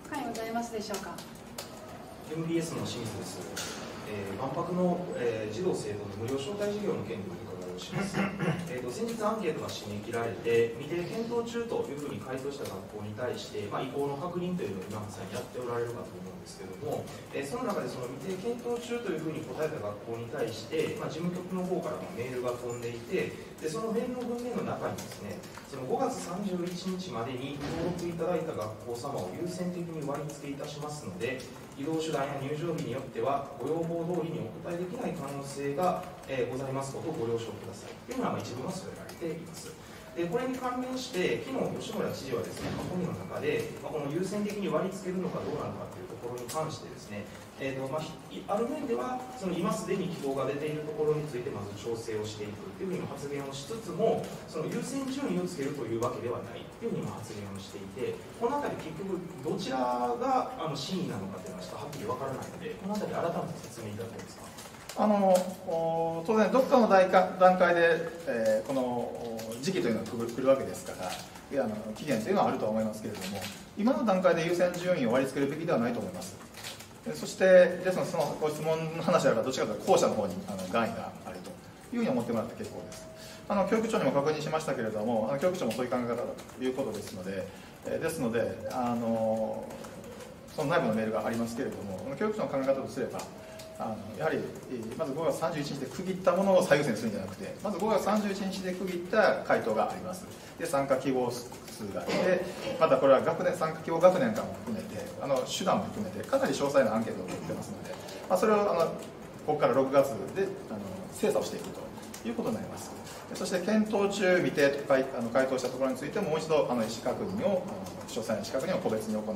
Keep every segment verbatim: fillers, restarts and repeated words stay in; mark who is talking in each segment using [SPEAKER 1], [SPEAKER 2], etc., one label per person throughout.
[SPEAKER 1] 他にございますでしょうか。
[SPEAKER 2] エムビーエス の清水です。えー、万博の、えー、児童生徒の無料招待事業の件でお伺いをします。えーと先日アンケートが締め切られて未定検討中というふうに回答した学校に対して、まあ、意向の確認というのを今まさにやっておられるかと思うんですけども、えー、その中でその未定検討中というふうに答えた学校に対して、まあ、事務局の方からもメールが飛んでいて、でそのメールの文面の中にですね、そのごがつさんじゅういちにちまでに登録いただいた学校様を優先的に割り付けいたしますので、移動手段や入場日によってはご要望通りにお答えできない可能性が、えー、ございますことをご了承くださいというのは一文が添えられています。でこれに関連して昨日吉村知事はですね、本人の中で、まあ、この優先的に割り付けるのかどうなのかというところに関してですね、えーとまあ、ある面ではその今すでに希望が出ているところについてまず調整をしていくというふうに発言をしつつも、その優先順位をつけるというわけではないというふうにも発言をしていて、このあたり結局どちらがあの真意なのかというのはちょっとはっきりわからないので、このあたり改めて説明いただけますか。
[SPEAKER 3] あの当然、どこかの段階で、えー、この時期というのが来るわけですから、いやあの期限というのはあるとは思いますけれども、今の段階で優先順位を割り付けるべきではないと思います。そして、ですので、そのご質問の話であれば、どちらかというと後者の方にあの願意があるというふうに思ってもらって結構です。あの教育長にも確認しましたけれども、あの教育長もそういう考え方だということですので、えー、ですのであの、その内部のメールがありますけれども、教育長の考え方とすれば、あのやはりまずごがつさんじゅういちにちで区切ったものを最優先にするんじゃなくて、まずごがつさんじゅういちにちで区切った回答があります。で、参加希望数があって、またこれは学年参加希望学年間も含めて、あの手段も含めて、かなり詳細なアンケートを取ってますので、まあ、それをあのここからろくがつであの精査をしていくということになります。そして検討中未定と回あの回答したところについてもう一度あの意思確認をあの詳細な意思確認を個別に行って、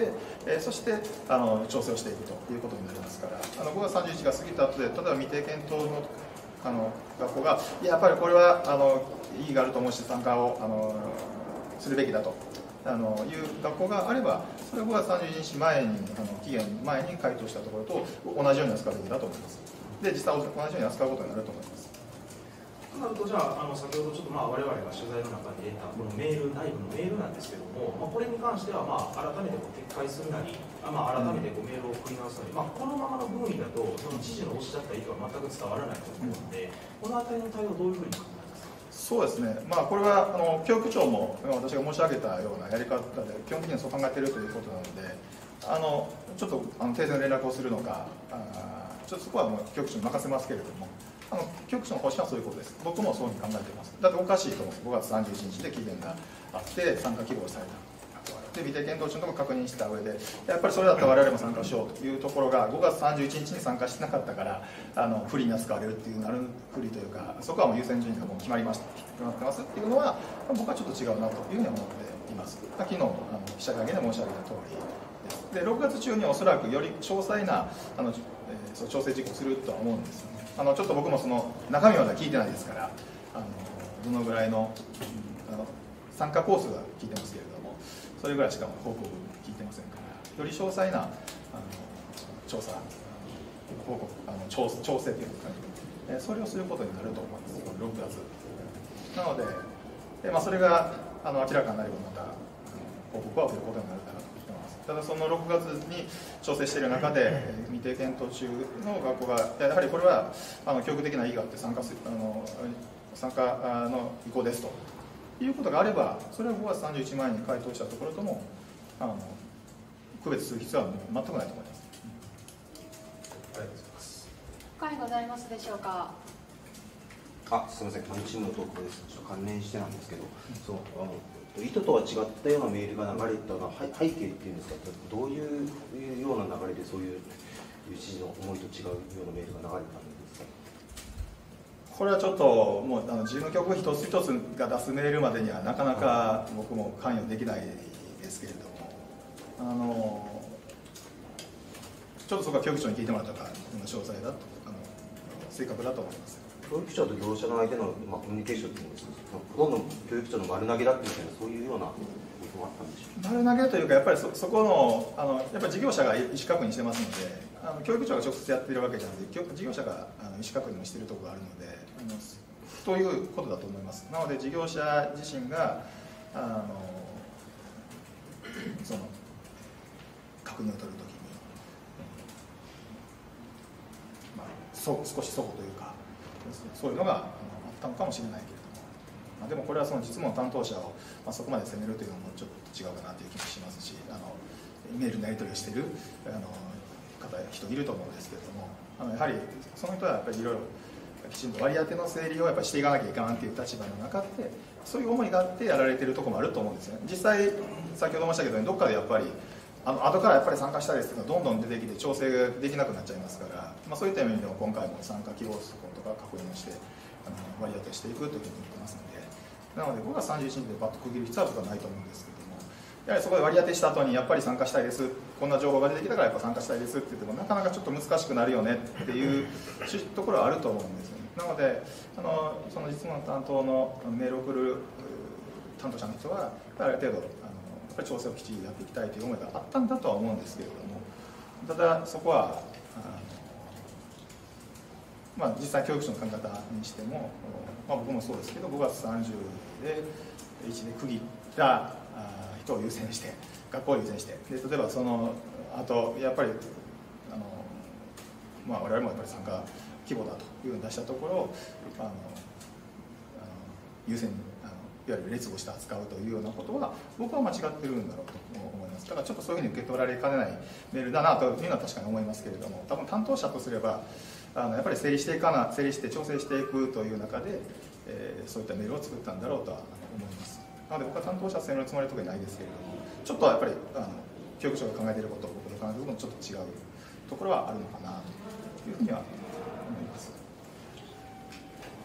[SPEAKER 3] えー、そしてあの調整をしていくということになりますから、あのごがつさんじゅういちにちが過ぎた後で、例えば未定検討のあの学校がいややっぱりこれはあの意義があると思うし参加をあのするべきだとあのいう学校があれば、それはごがつさんじゅういちにちまえにあの期限前に回答したところと同じように扱うべきだと思います。で、実際同じように扱うことになると思います。
[SPEAKER 2] となると、じゃあ、あの先ほどちょっとまあ我々が取材の中で得たこのメール、内部のメールなんですけども、まあ、これに関してはまあ改めてこう撤回するなり、あまあ、改めてこうメールを送り直すなり、まあ、このままの分野だと、その知事のおっしゃった意図は全く伝わらないと思うので、このあたりの対応をどういうふうに考えますか。
[SPEAKER 3] そうですね、まあ、これはあの教育長も私が申し上げたようなやり方で、基本的にはそう考えているということなので、あのちょっとあの訂正の連絡をするのか、あちょっとそこはもう教育長に任せますけれども。あの教育長の方針はそういうことです。僕もそういうふうに考えています。だっておかしいと思う。ごがつさんじゅういちにちで期限があって参加希望された。で、未定検討中のところ確認した上で、やっぱりそれだったら我々も参加しようというところがごがつさんじゅういちにちに参加してなかったから、あの不利に扱われるっていうなる不利というか、そこはもう優先順位がもう決まりました。決まってますっていうのは、僕はちょっと違うなというふうに思っています。昨日あの記者会見で申し上げた通りです。で、ろくがつ中におそらくより詳細なあの、えー、その調整事項をするとは思うんですよね。あのちょっと僕もその中身までは聞いてないですから、あのどのぐらいの、うん、あの参加コースは聞いてますけれども、それぐらいしか報告聞いてませんから、より詳細なあの調査、報告あの調調整というか、ね、それをすることになると思います、ろくがつ。なので、でまあ、それがあの明らかになれば、また報告は受けることになるかなと。ただそのろくがつに調整している中で未定検討中の学校がやはりこれはあの教育的な意義があって参加するあの参加の意向ですということがあれば、それはごがつさんじゅういちにちまえに回答したところともあの区別する必要は全くないと思います。
[SPEAKER 2] ありがとうございます。
[SPEAKER 1] 他にございますでしょうか。
[SPEAKER 4] あ、すみません、このチームの投稿です。ちょっと関連してなんですけど、そうあの意図とは違ったようなメールが流れたのは背景っていうんですか、どういうような流れでそういう知事の思いと違うようなメールが流れたんですか。
[SPEAKER 3] これはちょっともうあの事務局一つ一つが出すメールまでにはなかなか僕も関与できないですけれども、あのちょっとそこは教育長に聞いてもらったから詳細だとあの正確だと思います。
[SPEAKER 4] 教育長と業者の間の、まあ、コミュニケーションというんですか、ほとんど教育長の丸投げだっていうそういうようなことがあったんでしょうか。
[SPEAKER 3] 丸投げというか、やっぱり そ, そこのあのやっぱり事業者が意思確認してますので、あの教育長が直接やっているわけじゃなくて、事業者があの意思確認をしているところがあるので、あのということだと思います。なので事業者自身があのその確認を取るときに、まあ、そ少し齟齬というかそういうのがあったのかもしれないけれども、まあ、でもこれはその実務の担当者を、まあ、そこまで責めるというのもちょっと違うかなという気もしますし、あのメールのやり取りをしているあの方人いると思うんですけれども、あのやはりその人はやっぱりいろいろきちんと割り当ての整理をやっぱりしていかなきゃいかんという立場の中でそういう思いがあってやられているところもあると思うんですね。実際先ほど申したけどどっかでやっぱりあの後からやっぱり参加したいですというのがどんどん出てきて調整ができなくなっちゃいますから、まあ、そういった意味でも今回も参加希望数とか確認をしてあの割り当てしていくというふうに言ってますので、なのでごがつさんじゅういちにちでバッと区切る必要は僕はないと思うんですけども、やはりそこで割り当てした後にやっぱり参加したいです、こんな情報が出てきたからやっぱ参加したいですって言ってもなかなかちょっと難しくなるよねっていうところはあると思うんですよね。なのであのその実務の担当のメールを送る担当者の人はある程度あのやっぱり調整をきっちりやっていきたいという思いがあったんだとは思うんですけれども、ただそこはあの、まあ、実際教育長の考え方にしても、まあ、僕もそうですけどごがつさんじゅうでいちで区切った人を優先して学校を優先してで例えばそのあとやっぱりあの、まあ、我々もやっぱり参加規模だというふうに出したところあのあの優先にあのいわゆる劣後して扱うというようなことは僕は間違ってるんだろうと思います。だからちょっとそういうふうに受け取られかねないメールだなというのは確かに思いますけれども、多分担当者とすればあのやっぱり整理していかな整理して調整していくという中で、えー、そういったメールを作ったんだろうとは思います。なので僕は担当者責めるつもりは特にないですけれども、ちょっとやっぱりあの教育長が考えていることと僕の考えていることもちょっと違うところはあるのかなというふうには思います。